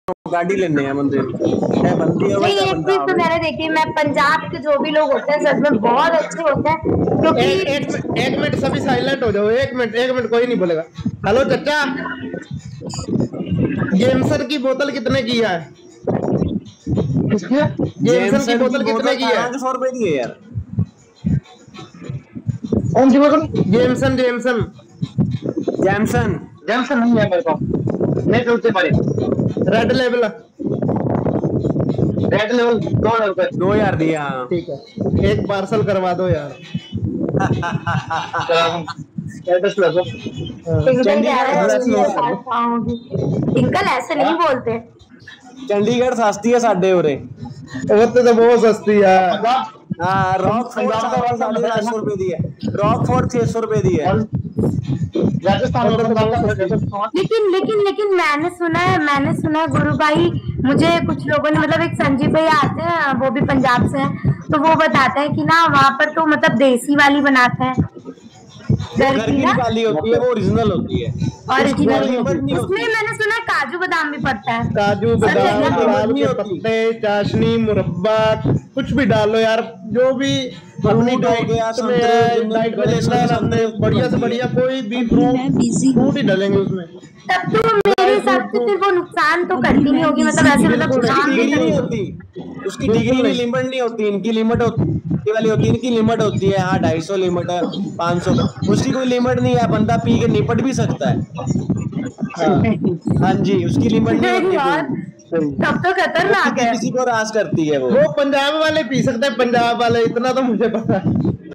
गाड़ी लेने हैं मंदिर है बंदी है नहीं, एक चीज तो मैंने देखी, मैं पंजाब के जो भी लोग होते हैं सच में बहुत अच्छे होते हैं, क्योंकि एक मिनट सभी साइलेंट हो जाओ। एक मिनट कोई नहीं बोलेगा। हेलो चाचा, जेमसन की बोतल कितने की है? जेमसन की बोतल कितने की है? 100 रुपए की है यार। कौन सी बोतल? जेमसन जेमसन जैमसन जैमसन नहीं है मेरे पास, नहीं चलते पारे। रेड लेवल रेड लेवल 2,000 रुपए। 2000 दिया। ठीक है, एक पार्सल करवा दो यार। एड्रेस ले दो। अंकल ऐसे नहीं बोलते। चंडीगढ़ सस्ती है साढ़े उरे। वो तो बहुत सस्ती है। हाँ, रॉकफोर्ड 750 रुपए दी है। रॉकफोर्ड 600 रुपए दी है। राजस्थान लेकिन मैंने सुना है गुरु भाई, मुझे कुछ लोगों ने मतलब, एक संजीव भाई आते हैं वो भी पंजाब से हैं, तो वो बताते हैं कि ना वहाँ पर तो मतलब देसी वाली बनाते हैं, घर की वाली होती है, वो ओरिजिनल होती है। ओरिजिनल। उसमें मैंने सुना है काजू बादाम भी पड़ता है। काजू बादाम, गुलाब के पत्ते, चाशनी, मुरब्बा, कुछ भी डालो यार, जो भी अपनी डाइट में लेना है हमने, बढ़िया से बढ़िया कोई भी फ्रूट ही डालेंगे उसमें। तब तो मेरे हिसाब से फिर वो नुकसान तो करती नहीं होगी, मतलब ऐसे मतलब उसकी डिग्री नहीं, लिमिट नहीं होती। इनकी लिमिट वाली होती है, इनकी लिमिट होती है। हाँ, 250 लिमिट है, 500, उसकी कोई लिमिट नहीं है। बंदा पी के निपट भी सकता है। हाँ जी, उसकी लिमिट नहीं होती। तब तो खतरनाक है। किसी को रास करती है वो पंजाब वाले पी सकते हैं, पंजाब वाले, इतना तो मुझे पता है।